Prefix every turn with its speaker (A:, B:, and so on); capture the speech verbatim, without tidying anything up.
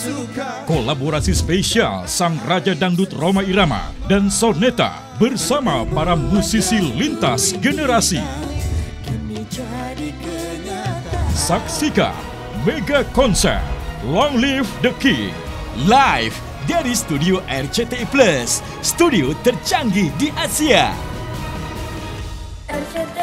A: Kolaborasi spesial Sang Raja Dangdut Rhoma Irama dan Soneta bersama para musisi lintas generasi. Saksikan mega konser Long Live the King
B: live dari studio R C T I Plus, studio tercanggih di Asia.
C: R C T I